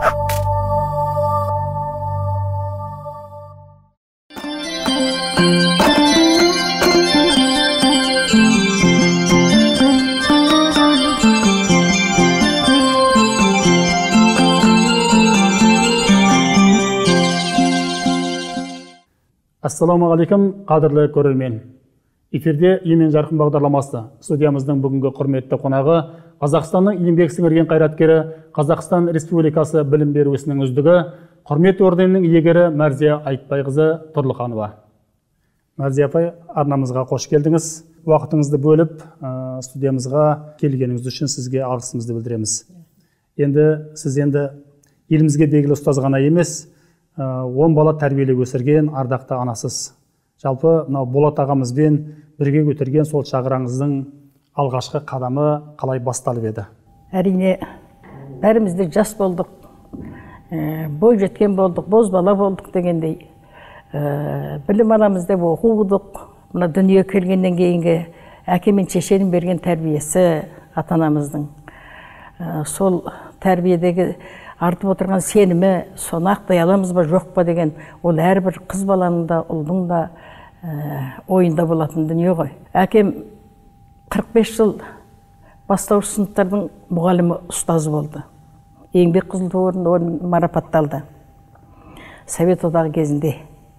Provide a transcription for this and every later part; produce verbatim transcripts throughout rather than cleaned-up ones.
Ассалаумағалейкум, қадірлі көрермен. Эфирде Емен жарқын бағдарламасы. Студиямыздың бүгінгі құрметті қонағы Қазақстанның еңбек сіңірген қайраткері, Қазақстан Республикасы білім беру ісінің үздігі, құрмет орденінің иегері Мәрзия Айтбайқызы Тұрлыханова. Мәрзия апай, арнамызға қош келдіңіз. Уақытыңызды бөліп, студиямызға келгеніңіз үшін сізге алғысымызды білдіреміз. Енді сіз енді елімізге белгілі ұстаз ғана емес, он бала тәрбиелеп өсірген ардақты анасыз. Жалпы мынау Болат ағамызбен бірге көтерген сол шаңырағыңыздың алғашқы қадамы қалай басталып еді? Әрине, бәріміз де жас болдық, бой жеткен болдық, бозбала болдық дегендей. Білім аламыз деп оқудық. Мына дүние келгеннен кейінгі әке мен шешенің берген тәрбиесі ата-анамыздың. Сол тәрбиедегі артып отырған сенімі, соны ақтай аламыз ба, жоқ па деген, ол әрбір қыз баланың да, ұлдың да ойында болатын дүние ғой. Әкем қырық бес жыл бастауыш сыныптардың мұғалімі, ұстазы болды. Еңбек қызыл ту орденімен марапатталды Совет одағы кезінде.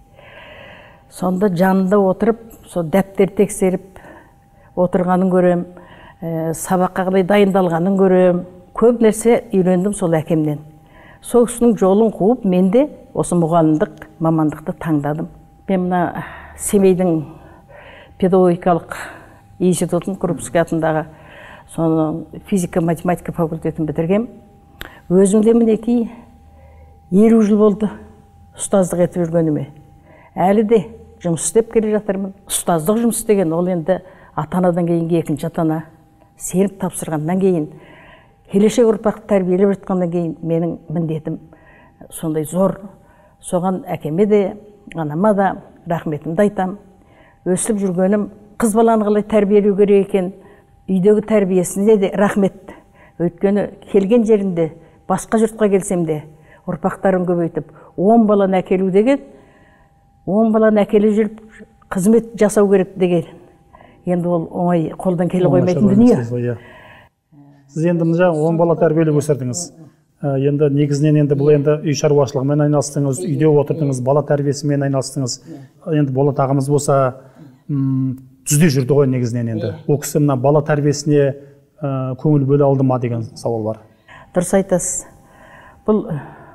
Сонда жанында отырып, сол дәптер тексеріп отырғанын көрем, сабаққа қалай дайындалғанын көрем. Көп нәрсе үйрендім сол әкемнен. Сол кісінің жолын қуып, мен де осы мұғалімдік мамандықты таңдадым. Мен мына Семейдің педагогикалық институтын, Крупский атындағы соның физика-математика факультетін бітіргем. Өзімде мінекей елу жыл болды ұстаздық етіп жүргеніме. Әлі де жұмыс істеп келе жатырмын. Ұстаздық жұмыс деген ол енді ата-анадан кейінгі екінші ата-ана, сеніп тапсырғаннан кейін, келешек ұрпақты тәрбиелеп жатқаннан кейін менің міндетім сондай зор. Соған әкеме де, анама да рахметімді айтам. Өсіп жүргенім, қыз баланы қалай тәрбиелеу керек екен, үйдегі тәрбиесінде де рахмет. Өйткені келген жерінде, басқа жұртқа келсем де, ұрпақтарын көбейтіп, он баланы әкелу деген, он баланы әкеле жүріп, қызмет жасау керек деген. Енді ол оңай қолдан келе қоймайтын дүние. Сіз енді он бала тәрбиелеп өсірдіңіз. Енді негізінен енді бұл енді үй шаруашылығымен айналыстыңыз, үйде отырдыңыз, бала тәрбиесімен айналыстыңыз. Енді Болат ағамыз болса түзде жүрді ғой негізінен енді. Ол кісі мына бала тәрбиесіне көңіл бөле алды ма деген сауал бар. Дұрыс айтасыз. Бұл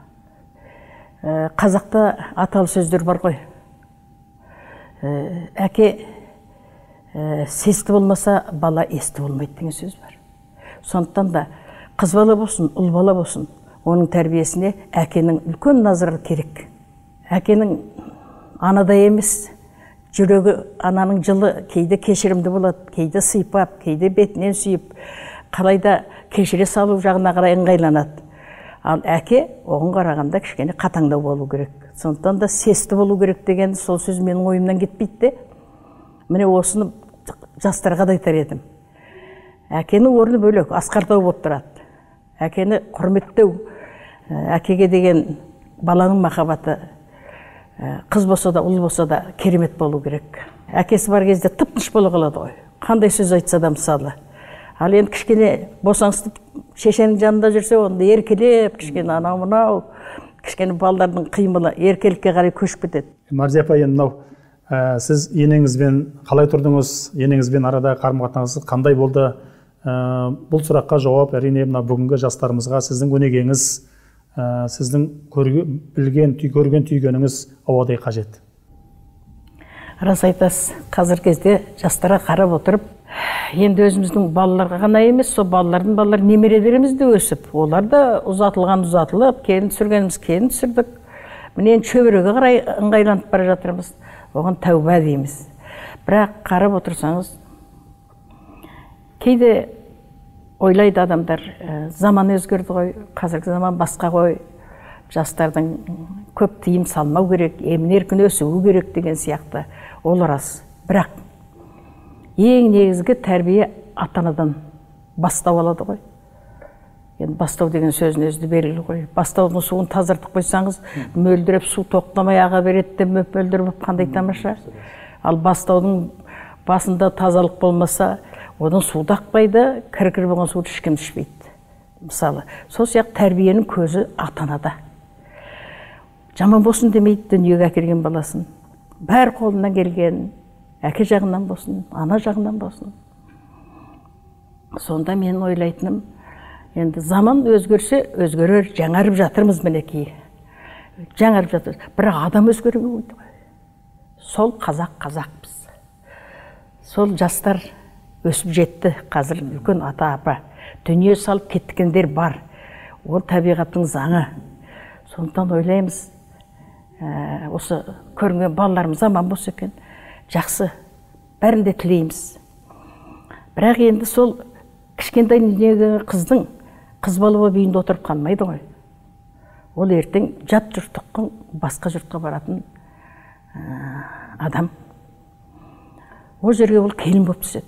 қазақта аталы сөздер бар ғой. Әке сесті болмаса, бала есті болмайды деген сөз бар. Сондықтан да қыз бала болсын, ұл бала болсын, оның тәрбиесіне әкенің үлкен назары керек. Әкенің анадай емес, жүрегі ананың жылы, кейде кешірімді болады, кейде сыйпап, кейде бетінен сүйіп, қалайда кешіре салу жағына қарай ыңғайланады. Ал әке оған қарағанда кішкене қатаңдау болу керек. Сондықтан да сесті болу керек деген сол сөз менің ойымнан кетпейді. Міне осыны жастарға да айтар едім. Әкенің орны бөлек, асқартау болып тұрады. Әкені құрметтеу, әкеге деген баланың махаббаты қыз болса да, ұл болса да керемет болу керек. Әкесі бар кезде тып-тыныш бола қалады ғой. Қандай сөз айтса да мысалы. Ал енді кішкене босаңсып шешенің жанында жүрсе, онда еркелеп, кішкене анау-мынау, кішкене балалардың қимылы еркелікке қарай көшіп кетеді. Мәрзия апай, енді мынау сіз енеңізбен қалай тұрдыңыз? Енеңізбен арада қарым-қатынасыңыз қандай болды? Бұл сұраққа жауап әрине мына бүгінгі жастарымызға сіздің өнегеңіз, сіздің білген, көрген түйгеніңіз ауадай қажет. Рас айтасыз, қазір кезде жастарға қарап отырып, енді өзіміздің балаларға ғана емес, сол балалардың балалар немерелеріміз де өсіп, олар да ұзатылған ұзатылып, келін түсіргеніміз келін түсірдік. Міне шөбереге қарай ыңғайланып бара жатырмыз. Оған тәуба дейміз. Бірақ қарап отырсаңыз, кейде ойлайды адамдар, заман өзгерді ғой, қазіргі заман басқа ғой, жастардың көп тыйым салмау керек, емін-еркін өсуі керек деген сияқты. Ол рас. Бірақ ең негізгі тәрбие ата-анадан бастау алады ғой. енді бастау деген сөздің өзі белгілі ғой. Бастаудың суын тазартып қойсаңыз, мөлдіреп су тоқтамай аға береді деп мөлдіріп қандай тамаша. Ал бастаудың басында тазалық болмаса, одан су да ақпайды, кір-кір болған суды ешкім ішпейді. Мысалы, сол сияқты тәрбиенің көзі ата-анада. Жаман болсын демейді дүниеге әкелген баласын. Бәр қолынан келген, әке жағынан болсын, ана жағынан болсын. Сонда мен ойлайтыным, енді заман өзгерсе, өзгерер, жаңарып жатырмыз мінекей. Жаңарып жатырмыз. Бірақ адам өзгеріп өйді ғой. Сол қазақ қазақпыз. Сол жастар өсіп жетті, қазір үлкен ата-апа. Дүние салып кеттікендер бар. Ол табиғаттың заңы. Сондықтан ойлаймыз, осы көрінген балаларымыз аман болса екен, жақсы, бәрін де тілейміз. Бірақ енді сол кішкентай дүниеге қыздың қыз бала болып үйінде отырып қалмайды ғой. Ол ертең жат жұрттықтың басқа жұртқа баратын адам. Ол жерге ол келін болып түседі.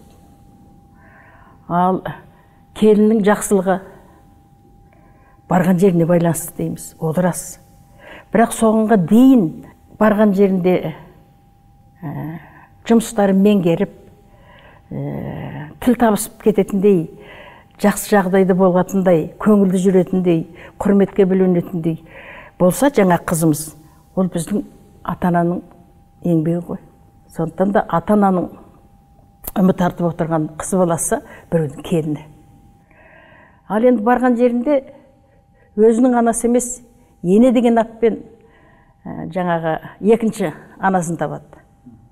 Ал келіннің жақсылығы барған жеріне байланысты дейміз, ол рас. Бірақ соғынға дейін барған жерінде жұмыстарын меңгеріп, тіл табысып кететіндей, жақсы жағдайды болғатындай, көңілді жүретіндей, құрметке бөленетіндей болса, жаңа қызымыз, ол біздің ата-ананың еңбегі ғой. Сондықтан да ата-ананың үміт артып отырған қыз баласы біреудің келіні. Ал енді барған жерінде өзінің анасы емес, ене деген атпен жаңағы екінші анасын табады.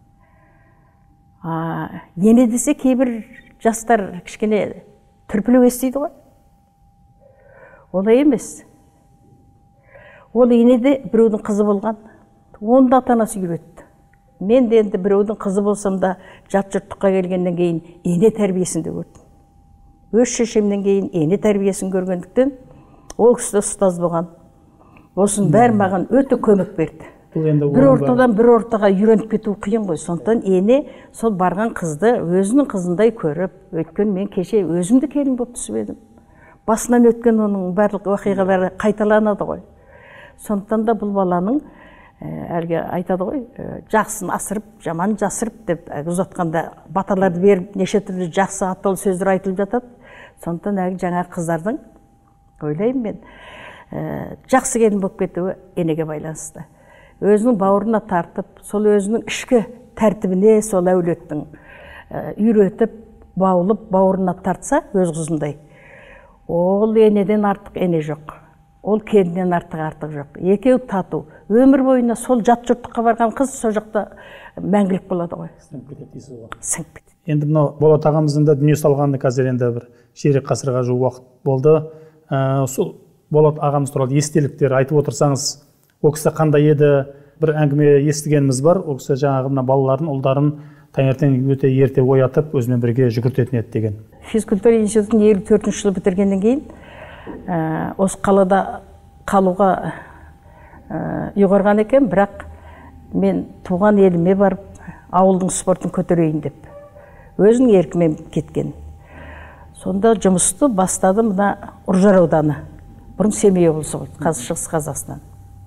Ене десе кейбір жастар кішкене түрпілеу естиді ғой. Олай емес. Ол ене де біреудің қызы болған. Оны да ата-анасы үйретті. Мен де енді біреудің қызы болсам да жат жұрттыққа келгеннен кейін ене тәрбиесінде көрдім. Өз шешемнен кейін ене тәрбиесін көргендіктен ол кісі ұстаз болған. Осының бәрі маған өте көмек берді. Бір ортадан бір ортаға үйреніп кету қиын ғой. Сондықтан ене сол барған қызды өзінің қызындай көріп, өткен мен кеше өзімді келін болып түсіп едім. Басынан өткен оның барлық уақиғалары қайталанады ғой. Сондықтан да бұл баланың әлгі айтады ғой, жақсын асырып, жаман жасырып деп ұзатқанда баталарды беріп, неше түрлі жақсы атталы сөздер айтылып жатады. Сондықтан әлгі жаңа қыздардың, ойлаймын мен, жақсы келін болып кетуі енеге байланысты. Өзінің бауырына тартып, сол өзінің ішкі тәртібіне сол әулеттің үйретіп, баулып, бауырына тартса, өз қызындай. Ол енеден артық ене жоқ. Ол келіннен артық артық жоқ. Екеу тату. Өмір бойына сол жат жұрттыққа барған қыз сол жақта мәңгілік болады ғой. Сіңіп кетеді дейсіз ғой. Сіңіп кетеді. Енді мынау Болат ағамыздың да дүние салғанына қазір енді бір ширек ғасырға жуық уақыт болды. Сол Болат ағамыз туралы естеліктер айтып отырсаңыз, ол кісі қандай еді? Бір әңгіме естігеніміз бар. Ол кісі жаңағы мына балаларын, ұлдарын таңертең өте ерте оятып, өзімен бірге жүгіртетін еді деген. Физкультура институтын елу төртінші жылы бітіргеннен кейін осы қалада қалуға ұйғарған екен, бірақ мен туған еліме барып, ауылдың спортын көтерейін деп, өзінің еркімен кеткен. Сонда жұмысты бастады мына Үржар ауданы, бұрын Семей облысы болды, қазір Шығыс Қазақстан.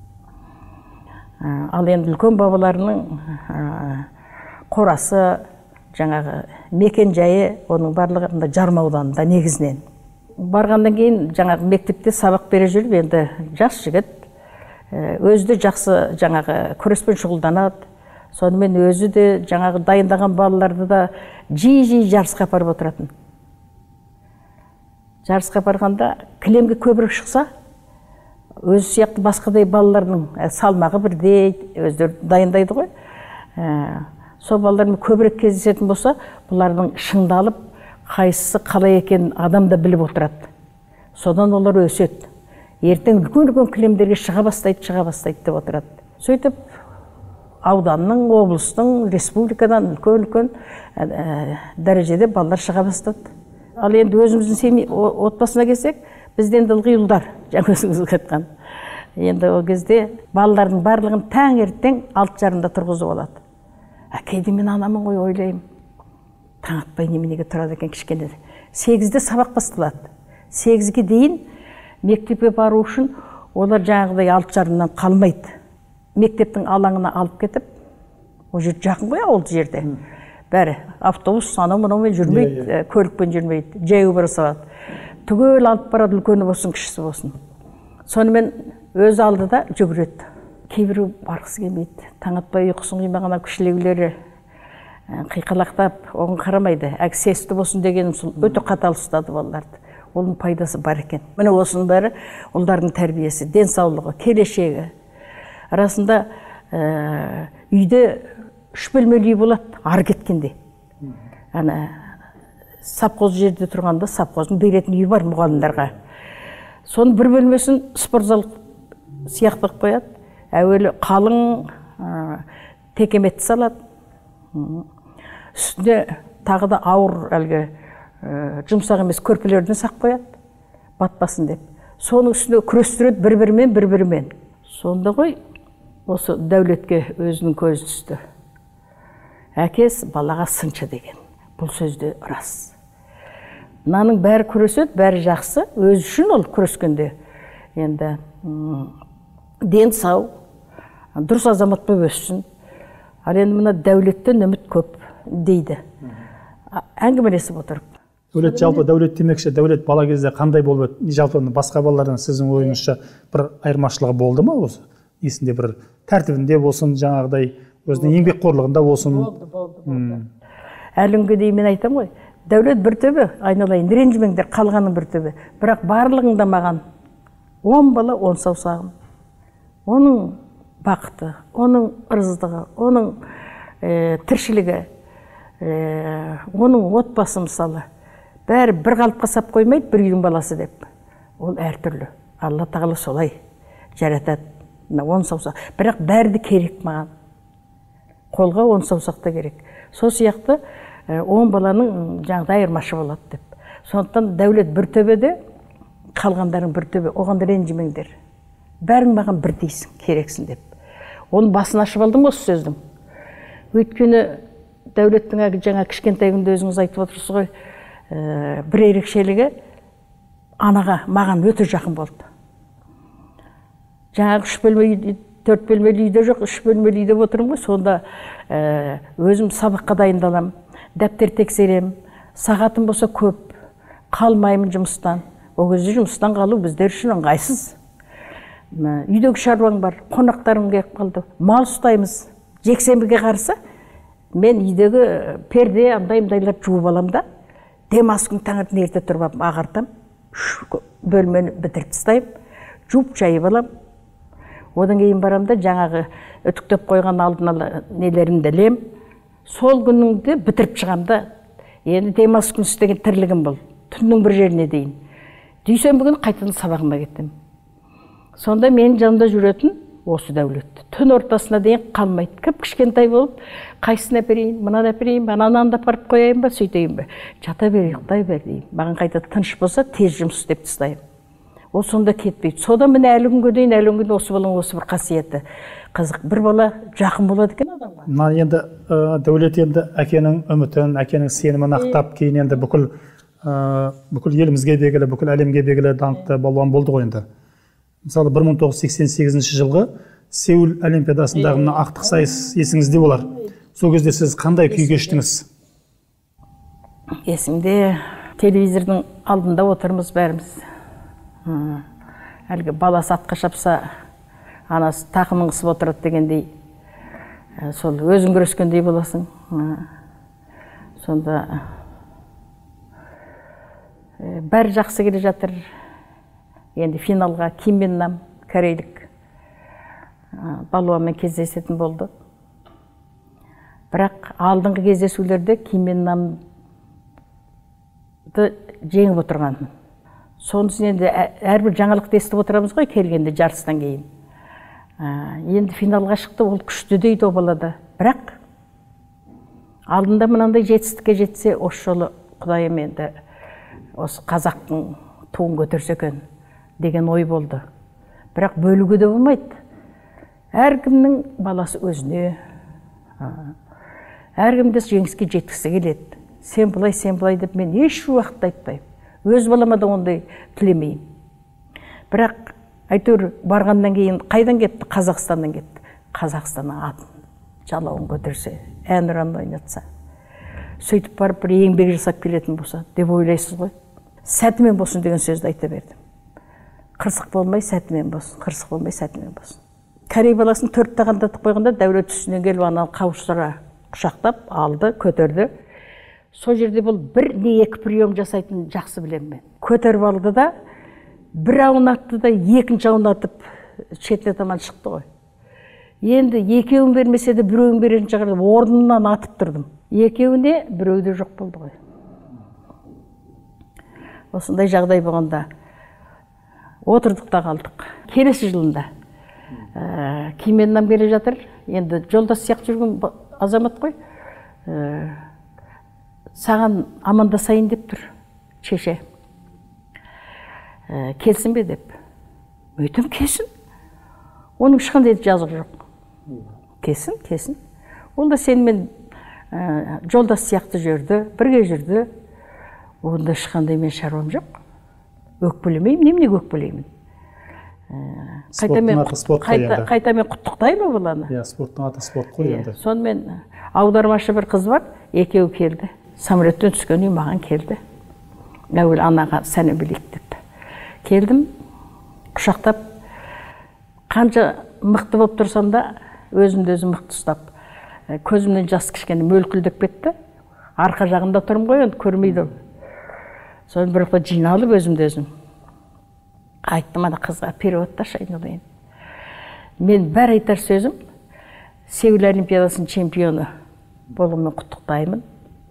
Ал енді үлкен бабаларының қорасы, жаңағы мекен жайы, оның барлығы мына Жарма ауданында негізінен. Барғаннан кейін жаңағы мектепте сабақ бере жүріп, енді жас жігіт, өзі де жақсы жаңағы күреспен шұғылданады. Сонымен өзі де жаңағы дайындаған балаларды да жиі-жиі жарысқа апарып отыратын. Жарысқа барғанда кілемге көбірек шықса, өзі сияқты басқадай балалардың салмағы бірдей, өздері дайындайды ғой. Сол балалармен көбірек кездесетін болса, бұлардың шыңдалып, қайсысы қалай екен адам да біліп отырады. Содан олар өседі. Ертең үлкен-үлкен кілемдерге шыға бастайды, шыға бастайды деп отырады. Сөйтіп, ауданның, облыстың, республикадан үлкен-үлкен дәрежеде балалар шыға бастады. Ал енді өзіміздің семей отбасына келсек, бізден ылғи ұлдар, жаңа өзіңіз айтқан. Енді ол кезде балалардың барлығын таңертең алты жарымда тұрғызып алады. Әкейді мен анамын ғой ойлаймын. Таң атпай неменеге тұрады екен кішкене. Сегізде сабақ басталады. Сегізге дейін мектепке бару үшін олар жаңағыдай алты жарымнан қалмайды. Мектептің алаңына алып кетіп, ол жер жақын ғой ауыл жерде. Бәрі автобус анау мынаумен жүрмейді, көлікпен жүрмейді, жаяу бара салады. Түгел алып барады, үлкені болсын, кішісі болсын. Сонымен өз алды да жүгіреді. Кейбірі барғысы келмейді. Таң атпай ұйқысын қимаған кішілеулері қиқалақтап, оған қарамайды. Әксесті болсын дегенім сол өте қатал ұстады балаларды. Оның пайдасы бар екен. Міне осының бәрі ұлдардың тәрбиесі, денсаулығы, келешегі. Арасында үйде үш бөлмелі үй болады, ары кеткенде. Ана сапқоз жерде тұрғанда сапқоздың беретін үйі бар мұғалімдарға. Соның бір бөлмесін спортзал сияқтық қояды. Әуелі қалың текеметті салады. Үстіне тағы да ауыр әлгі жұмсақ емес көрпелерден сақ қояды, батпасын деп. Соның үстіне күрестіреді бір-бірімен, бір-бірімен. Сонда ғой осы Дәулетке өзінің көзі түсті. Әкес балаға сыншы деген. Бұл сөзде рас. Мынаның бәрі күреседі, бәрі жақсы. Өз үшін ол күрескенде. Енді ден сау, дұрыс азамат болып өссін. Ал енді мына Дәулеттен үміт көп дейді. Әңгімелесіп отырып. Дәулет жалпы Дәулет демекші, Дәулет бала кезде қандай болып еді? Жалпы басқа балалардан сіздің ойыңызша бір айырмашылығы болды ма осы? Есінде бір тәртібінде болсын, жаңағыдай өзінің еңбекқорлығында болсын. Болды, болды, болды. Әліңге дейін мен айтам ғой, Дәулет бір төбе, айналайын, ренжімеңдер, қалғаның бір төбе. Бірақ барлығында маған он бала, он саусағым. Оның бақыты, оның ырыздығы, оның тіршілігі, оның отбасы мысалы. Бәрі бір қалыпқа сап қоймайды, бір үйдің баласы деп. Ол әртүрлі. Алла тағала солай жаратады. Он саусақ. Бірақ бәрі де керек маған. Қолға он саусақ та керек. Сол сияқты он баланың жаңағыдай айырмашы болады деп. Сондықтан Дәулет бір төбеде, қалғандарың бір төбе. Оған ренжімеңдер. Бәрің маған бір дейсің, керексің деп. Оның басын ашып алдым осы сөздің. Өйткені Дәулеттің жаңа кішкентай күнде өзіңіз айтып отырсыз ғой, бір ерекшелігі анаға, маған өте жақын болды. Жаңағы үш бөлмелі, төрт бөлмелі үйде жоқ, үш бөлмелі үйде отырмын ғой, сонда өзім сабаққа дайындалам, дәптер тексерем, сағатым болса көп, қалмаймын жұмыстан. Ол кезде жұмыстан қалу біздер үшін ыңғайсыз. Үйдегі шаруаң бар, қонақтарым келіп қалды, мал ұстаймыз. Жексенбіге қарсы мен үйдегі перде андай-мындайлар жуып алам да, демалыс күні таңертең ерте тұрып ағартам, бөлмені бітіріп тастаймын, жуып жайып алам. Одан кейін барам да жаңағы үтіктеп қойған алдын ала нелерімді ілем. Сол күніңді бітіріп шығам да, енді демалыс күні істеген тірлігім бұл, түннің бір жеріне дейін. Дүйсенбі күні қайтадан сабағыма кеттім. Сонда мен жанымда жүретін осы Дәулет. Түн ортасына дейін қалмайды. Кіп кішкентай болып, қайсын әперейін, мұнан әперейін, ананы апарып қояйын ба, сөйтейін ба. Жата бер, ұйықтай бер дейін. Маған қайта тыныш болса, тез жұмыс істеп тастаймын. Ол сонда кетпейді. Содан міне әлі күнге дейін, әлі күнге осы баланың осы бір қасиеті. Қызық, бір бала жақын болады екен адамға. Мына енді Дәулет енді әкенің үмітін, әкенің сенімін ақтап, кейін енді бүкіл бүкіл елімізге белгілі, бүкіл әлемге белгілі даңқты балуан болды ғой енді. Мысалы бір мың тоғыз жүз сексен сегізінші жылғы Сеул Олимпиадасындағы мына ақтық сайыс есіңізде болар. Сол кезде сіз қандай күй кештіңіз? Есімде, телевизордың алдында отырмыз бәріміз. Әлгі баласы атқа шапса, анасы тақымын қысып отырады дегендей. Сол өзің күрескендей боласың. Сонда бәрі жақсы келе жатыр. Енді финалға Ким Мен Нам, корейлік балуанмен кездесетін болды. Бірақ алдыңғы кездесулерде Ким Мен Намды жеңіп отырған. Сонысын енді әрбір жаңалықты естіп отырамыз ғой келгенде жарыстан кейін. Енді финалға шықты, ол күшті дейді о балада. Бірақ алдында мынандай жетістікке жетсе, осы жолы Құдайым енді осы қазақтың туын көтерсе екен деген ой болды. Бірақ бөлуге де болмайды. Әркімнің баласы өзіне, әркімде жеңіске жеткісі келеді. Сен бұлай, сен бұлай деп мен еш уақытта айтпаймын. Өз балама да ондай тілемеймін. Бірақ әйтеуір барғаннан кейін қайдан кетті? Қазақстаннан кетті. Қазақстанның атын жалауын көтерсе, әнұран ойнатса, сөйтіп барып бір еңбек жасап келетін болса деп ойлайсыз ғой. Сәтімен болсын деген сөзді айта бердім. Қырсық болмай, сәтімен болсын, қырсық болмай, сәтімен болсын. Корей баласын төрт тағандатып қойғанда Дәулет үстінен келіп ананы қауыштыра құшақтап алды, көтерді. Сол жерде бұл бір не екі прием жасайтын жақсы білемін мен. Көтеріп алды да, бір аунатты да, екінші аунатып шетіне таман шықты ғой. Енді екеуін бермесе де біреуін беретін шығар деп орнынан атып тұрдым. Екеуіне біреуде жоқ болды ғой. Осындай жағдай болғанда отырдық та қалдық. Келесі жылында Кейменнен келе жатыр. Енді жолдас сияқты жүрген азамат қой. Саған амандасайын деп тұр шеше. Келсін бе деп. Өйтім келсін. Оның ешқандай жазығы жоқ. Келсін, келсін. Ол да сенімен жолдас сияқты жүрді, бірге жүрді. Онда ешқандай мен шаруам жоқ. Өкпелемеймін, неменеге өкпелеймін? Қайтамен құттықтаймын баланы. Иә, спорттың аты спорт қой енді. Сонымен аудармашы бір қыз бар, екеуі келді. Самолеттен түскені маған келді. Әуел анаға сәлем білейік деп. Келдім, құшақтап, қанша мықты болып тұрсам да, өзімді өзім мықты ұстап, көзімнен жас кішкене мөлкілдеп кетті. Арқа жағында тұрым ғой, енді көрмейді. Соны бір уақытта жиналып өзімді өзім. Айттым ана қызға, переводташы айналайын. Мен бәр айтар сөзім, Сеул Олимпиадасының чемпионы болуыммен құттықтаймын.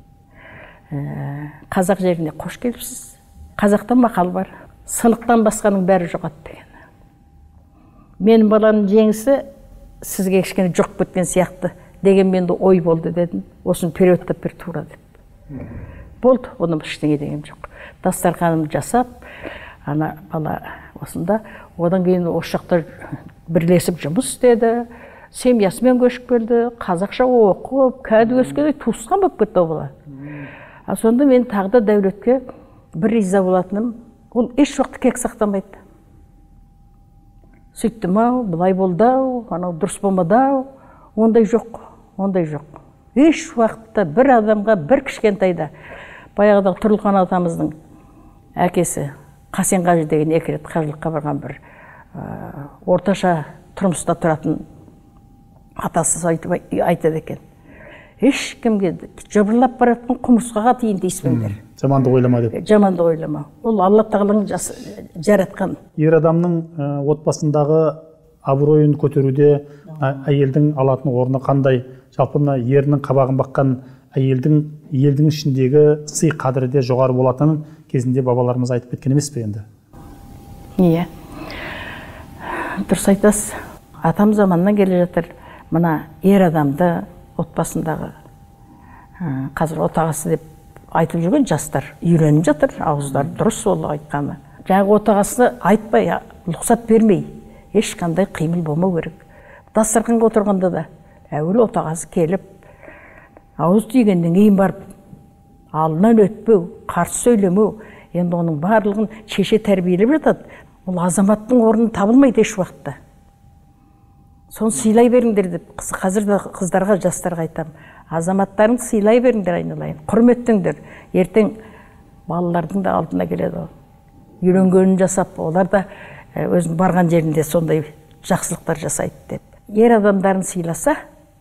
Қазақ жеріне қош келіпсіз. Қазақтан мақал бар. Сынықтан басқаның бәрі жоғат деген. Менің баланың жеңісі сізге кішкене жоқ кеткен сияқты деген менде ой болды дедім. Осыны переводтап бер тура деп. Болды, оның ештеңе деген жоқ. Дастарханымды жасап, ана бала осында, одан кейін осы жақта бірлесіп жұмыс істеді, семьясымен көшіп келді, қазақша оқып, кәдімгі өскенде туысқан болып кетті ол бала. А сонда мен тағы да Дәулетке бір риза болатыным, ол еш уақыт кек сақтамайды. Сөйттім ау, былай болды ау, анау дұрыс болмады ау, ондай жоқ, ондай жоқ. Еш уақытта бір адамға бір кішкентайда, баяғыдағы Тұрлыхан атамыздың әкесі Қасен Қажы деген екі рет қажылыққа барған бір орташа тұрмыста тұратын атасы айтады екен. Ешкімге жыбырлап баратын құмырсқаға тиін дейсіңдер. Жаманды ойлама деп. Жаманды ойлама. Ол Алла тағаланың жаратқан. Ер адамның отбасындағы абыройын көтеруде әйелдің алатын орны қандай? Жалпы мына ерінің қабағын баққан әйелдің елдің ішіндегі сый қадірі де жоғары болатынын кезінде бабаларымыз айтып кеткен емес пе енді? Иә. Дұрыс айтасыз. Атам заманнан келе жатыр. Мына ер адамды отбасындағы қазір отағасы деп айтып жүрген жастар үйреніп жатыр, ауыздары дұрыс ол айтқаны. Жаңағы отағасы айтпай, рұқсат бермей, ешқандай қимыл болмау керек. Дастарханға отырғанда да әуелі отағасы келіп, ауыз тигеннен кейін барып, алдынан өтпеу, қарсы сөйлемеу, енді оның барлығын шеше тәрбиелеп жатады. Ол азаматтың орны табылмайды еш уақытта. Соны сыйлай беріңдер деп, қазір де қыздарға, жастарға айтамын. Азаматтарын сыйлай беріңдер айналайын, құрметтіңдер. Ертең балалардың да алдына келеді. Үйренгенін жасап, олар да өзінің барған жерінде сондай жақсылықтар жасайды деп. Ер адамдарын сыйласа,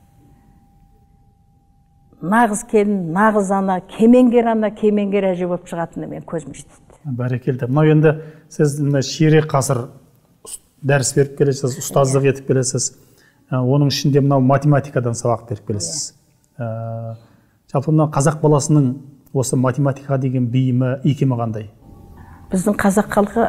нағыз келін, нағыз ана, кемеңгер ана, кемеңгер әже болып шығатыны мен көзім жетеді. Бәрекелді. Мынау енді сіз ширек ғасыр дәріс беріп келесіз, ұстаздық етіп келесіз. Оның ішінде мынау математикадан сабақ беріп келесіз. Жалпы мынау қазақ баласының осы математикаға деген бейімі, икемі қандай? Біздің қазақ халқы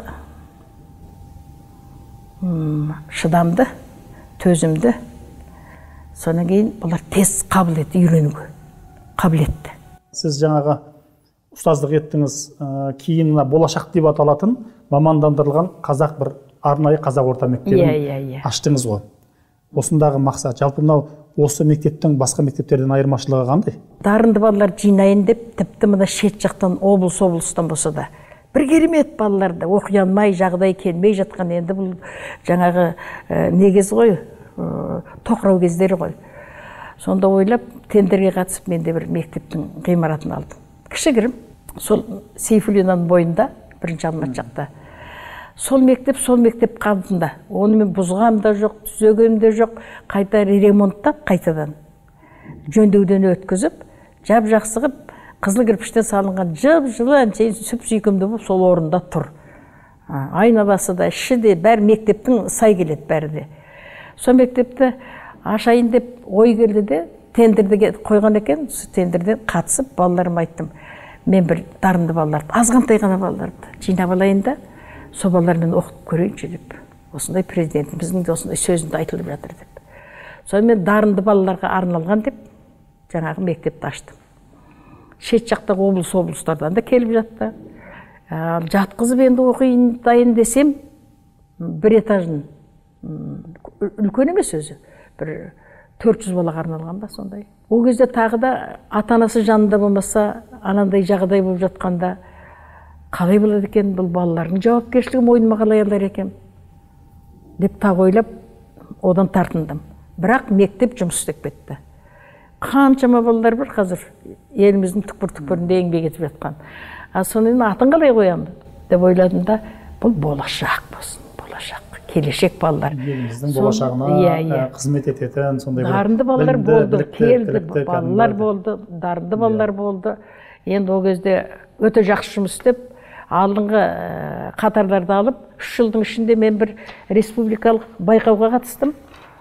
шыдамды, төзімді. Содан кейін олар тез қабілетті үйренуге, қабілетті. Сіз жаңағы ұстаздық еттіңіз, кейін болашақ деп аталатын мамандандырылған қазақ бір арнайы қазақ орта мектебін аштыңыз ғой. Осындағы мақсат, жалпы мынау осы мектептің басқа мектептерден айырмашылығы қандай? Дарынды балалар жинайын деп, тіпті мына шет жақтан облыс облыстан болса да, бір керемет балаларды оқи алмай, жағдай келмей жатқан, енді бұл жаңағы негіз ғой, тоқырау кездері ғой. Сонда ойлап, тендерге қатысып, мен де бір мектептің ғимаратын алдым. Кішігірім, сол Сейфуллинаның бойында, бірінші Алматы жақта. Сол мектеп, сол мектеп қалдында. Оны мен бұзғам да жоқ, түзегем де жоқ, қайта ремонттап, қайтадан жөндеуден өткізіп, жап жақсығып, қызыл кірпіштен салынған жып-жылы әншейін сүп-сүйкімді болып сол орында тұр. Айналасы да, іші де, бәрі мектептің сай келеді бәрі де. Сол мектепті ашайын деп ой келді де, тендерді қойған екен, тендерден қатысып, балаларыма айттым. Мен бір дарынды балаларды, азғантай ғана балаларды жинап алайын да, сол балалармен оқып көрейінші деп. Осындай президентіміздің де осындай сөзінде айтылып жатыр деп. Сонымен дарынды балаларға арналған деп, жаңағы мектепті аштым. Шет жақтағы облыс-облыстардан да келіп жатты. Жатқызып енді оқиын дайын десем, бір этажын, үлкен емес өзі, бір төрт жүз балаға арналған ба сондай. Ол кезде тағы да ата-анасы жанында болмаса, анандай жағдай болып жатқанда, қалай болады екен, бұл балалардың жауапкершілігі мойныма қалай алар екен деп тағы ойлап, одан тартындым. Бірақ мектеп жұмыс істеп кетті. Қаншама балалар бар қазір еліміздің түкпір-түкпірінде еңбек етіп жатқан. Сонымен атын қалай қоямын деп ойладым да, бұл болашақ болсын, болашақ, келешек балалар. Еліміздің болашағына қызмет ететін, сондай бір дарынды балалар болды, келді, балалар болды, дарынды балалар болды. Енді ол кезде өте жақсы жұмыс істеп, алдыңғы қатарларды алып, үш жылдың ішінде мен бір республикалық байқауға қатыстым.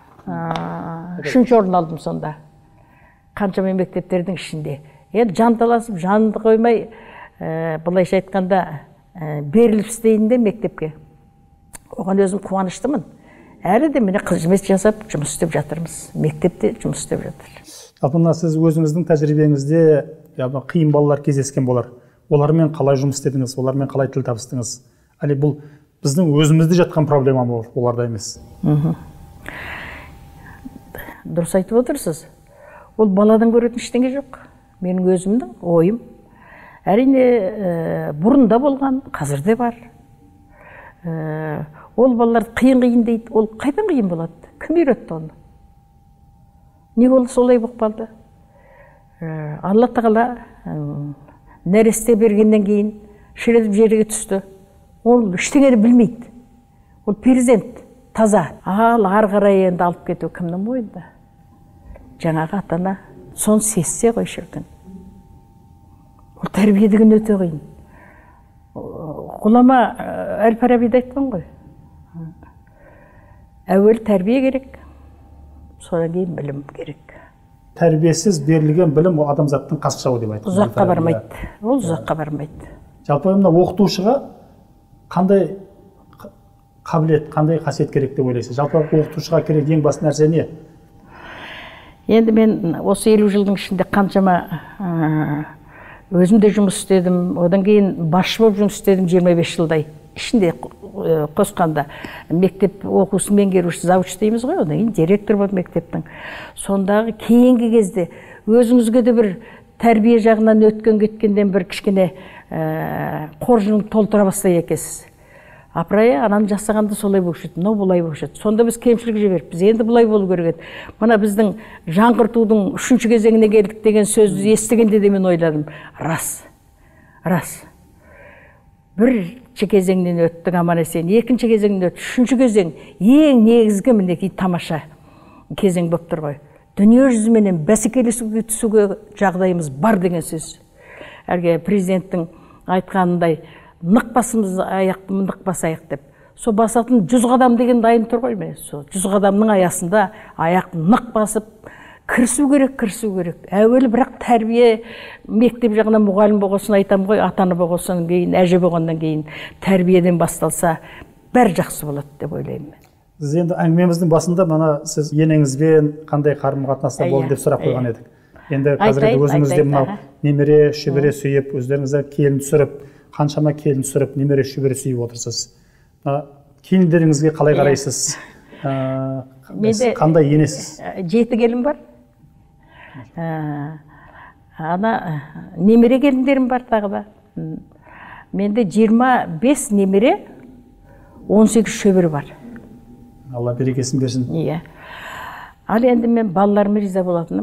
Үшінші орын алдым сонда. Қаншама мектептердің ішінде. Енді жанталасып, жанды қоймай, былайша айтқанда, беріліп істейін де мектепке. Оған өзім қуаныштымын. Әлі де мені қызмет жасап, жұмыс істеп жатырмыз. Мектепте жұмыс істеп жатыр. Жалпы сіз өзіңіздің тәжірибеңізде қиын балалар кездескен болар. Олармен қалай жұмыс істедіңіз, олармен қалай тіл табыстыңыз? Әлі бұл біздің өзімізде жатқан проблема болар, оларда емес. Дұрыс айтып отырсыз. Ол баладан көретін ештеңе жоқ. Менің өзімнің ойым. Әрине, бұрында болған, қазірде бар. Ол балаларды қиын-қиын дейді. Ол қайдан қиын болады? Кім үйретті оны? Не ол солай болып қалды? Алла тағала нәресте бергеннен кейін шіретіп жерге түсті. Ол ештеңені білмейді. Ол перзент, таза. Ал ары қарай енді алып кету кімнің мойнында? Жаңағы атана соны сезсе ғой шіркін. Ол тәрбие деген өте қиын. Ғұлама Әл-Фарабиде айтқан ғой. Әуел тәрбие керек, содан кейін білім керек. Тәрбиесіз берілген білім ол адамзаттың қасық жауы деп айтқан. Ұзаққа бармайды. Ол ұзаққа бармайды. Жалпы мына оқытушыға қандай қабілет, қандай қасиет керек деп ойлайсыз? Жалпы оқытушыға керек ең басты нәрсе не? Енді мен осы елу жылдың ішінде қаншама өзім де жұмыс істедім, одан кейін басшы болып жұмыс істедім жиырма бес жылдай. Ішінде қосқанда мектеп оқусын меңгеруші завуч дейміз ғой, одан кейін директор болып мектептің. Сондағы кейінгі кезде өзіңізге де бір тәрбие жағынан өткен кеткенден бір кішкене қоржынын толтыра бастай екенсіз. Апырай, ананы жасағанда солай болушы еді, мынау бұлай болушы еді. Сонда біз кемшілік жіберіппіз. Енді бұлай болу керек еді. Мына біздің жаңғыртудың үшінші кезеңіне келдік деген сөзді естігенде де мен ойладым. Рас. Рас. Бірінші кезеңнен өттік аман-есен, екінші кезеңнен өттік, үшінші кезең ең негізгі мінекей тамаша кезең болып тұр ғой. Дүние жүзіменен бәсекелесуге түсуге жағдайымыз бар деген сөз. Әлгі президенттің айтқанындай нық басымыз аяқты, нық басайық деп. Со басатын жүз қадам деген дайын тұр ғой ме? Со жүз қадамның аясында аяқ нық басып, кірісу керек, кірісу керек. Әуелі бірақ тәрбие мектеп жағынан мұғалім болғасын айтам ғой, ата-ана болғасын кейін, әже болғаннан кейін тәрбиеден басталса, бәрі жақсы болады деп ойлаймын мен. Сіз енді әңгімеміздің басында мана сіз енеңізбен қандай қарым-қатынаста болды деп сұрақ қойған едік. Енді қазір өзіңізде мынау немере, шөбере сүйіп, өздеріңізге келін түсіріп, қаншама келін түсіріп, немере шөбере сүйіп отырсыз. Келіндеріңізге қалай қарайсыз? Қандай енесіз? Жеті келін бар. Ана немере келіндерім бар тағы да. менде жиырма бес немере, он сегіз шөбере бар. Алла берекесін берсін. Иә. Ал енді мен балаларыма риза болатыным.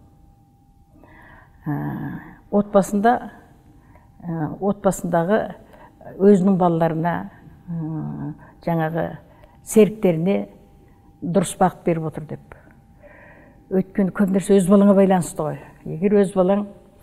Отбасында, отбасындағы өзінің балаларына, жаңағы серіктеріне дұрыс бағыт беріп отыр деп. Өйткені көп нәрсе өз балаңа байланысты ғой. Егер өз балаң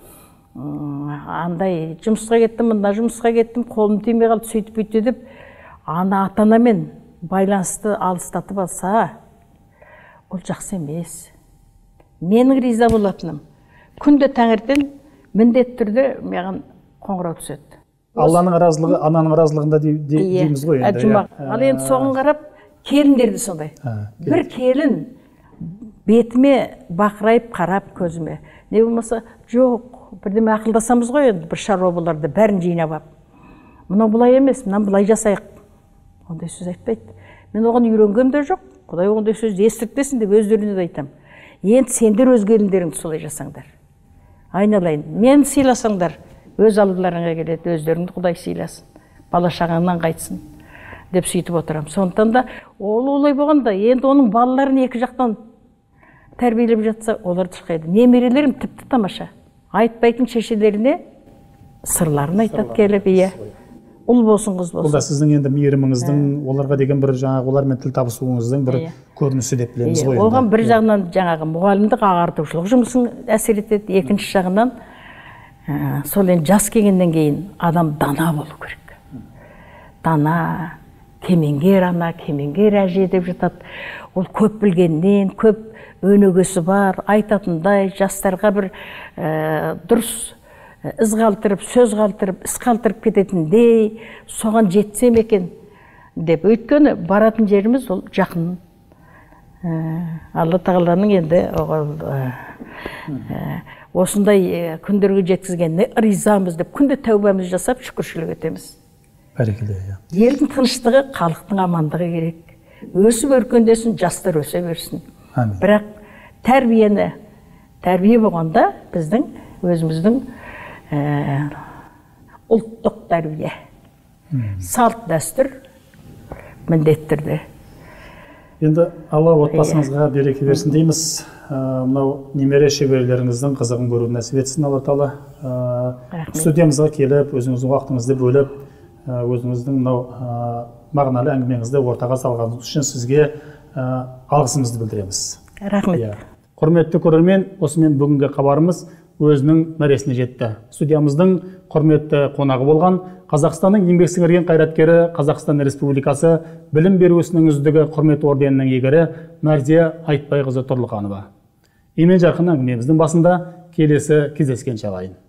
андай жұмысқа кеттім, мына жұмысқа кеттім, қолым тимей қалды, сөйтіп бүйтті деп, ана ата-анамен байланысты алыстатып алса, ол жақсы емес. Менің риза болатыным, күнде таңертең міндетті түрде маған қоңырау түседі. Алланың разылығы, ананың разылығында дейміз ғой енді. Ал енді соған қарап, келіндерді сондай. Бір келін бетіме бақырайып қарап көзіме. Не болмаса, жоқ, бірдеме ақылдасамыз ғой енді, бір шаруа боларды бәрін жинап алып. Мынау бұлай емес, мынау бұлай жасайық. Ондай сөз айтпайды. Мен оған үйренгем де жоқ. Құдай ондай сөз естіртпесін деп өздеріне де айтам. Енді сендер өз келіндеріңді солай жасаңдар. Айналайын, мен сыйласаңдар, өз алдыларыңа келеді, өздеріңді Құдай сыйласын, бала шағаңнан қайтсын деп сөйтіп отырам. Сондықтан да ол олай болғанда, енді оның балаларын екі жақтан тәрбиелеп жатса, олар шықайды. Немерелерім тіпті тамаша. Айтпайтын шешелеріне сырларын айтады келіп, иә. Ұл болсын, қыз болсын. Бұл да сіздің енді мейіріміңіздің, оларға деген бір жаңағы олармен тіл табысуыңыздың бір көрінісі деп білеміз ғой. Оған бір жағынан жаңағы мұғалімдік ағартушылық жұмысын әсер етеді, екінші жағынан сол енді жас келгеннен кейін адам дана болу керек. Дана, кемеңгер ана, кемеңгер әже деп жатады. Ол көп білгеннен, көп өнегесі бар, айтатындай, жастарға бір дұрыс із қалтырып, сөз қалтырып, іс қалтырып кететіндей, соған жетсем екен деп. Өйткені баратын жеріміз ол жақын. Алла тағаланың енді осындай күндерге жеткізгеніне ризамыз деп, күнде тәубамыз жасап, шүкіршілік етеміз. Бәрекелді. Елдің тыныштығы, халықтың амандығы керек. Өсіп өркендесін, жастар өсе берсін. Бірақ тәрбиені, тәрбие болғанда біздің өзіміздің ұлттық тәрбие, салт дәстүр міндетті түрде. Енді Алла отбасыңызға береке берсін дейміз. Мынау немере шеберлеріңіздің қызығын көру нәсіп етсін, Алла Тағала. Студиямызға келіп, өзіңіздің уақытыңызды бөліп, өзіңіздің мынау мағыналы әңгімеңізді ортаға салғаныңыз үшін сізге алғысымызды білдіреміз. Рахмет. Құрметті көрермен, осымен бүгінгі хабарымыз өзінің мәресіне жетті. Студиямыздың құрметті қонағы болған Қазақстанның еңбек сіңірген қайраткері, Қазақстан Республикасы білім беру ісінің үздігі құрмет орденінің иегері Мәрзия Айтбайқызы Тұрлыханова. Емен жарқын әңгімеміздің басында келесі кездескенше ағайын.